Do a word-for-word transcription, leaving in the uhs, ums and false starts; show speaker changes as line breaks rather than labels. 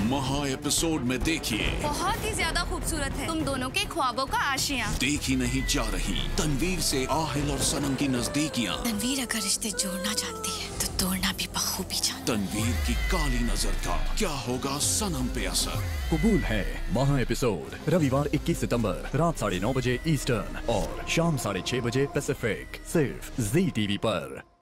महा एपिसोड में देखिए,
बहुत ही ज्यादा खूबसूरत है तुम दोनों के ख्वाबों का आशियाँ।
देखी नहीं जा रही तनवीर से आहिल और सनम की नजदीकियाँ।
तनवीर अगर रिश्ते जोड़ना जानती है तो तोड़ना भी बखूबी जानती है।
तनवीर की काली नजर का क्या होगा सनम पे असर?
कबूल है महा एपिसोड रविवार इक्कीस सितंबर रात साढ़े नौ बजे ईस्टर्न और शाम साढ़े छह बजे पैसिफिक, सिर्फ जी टीवी पर।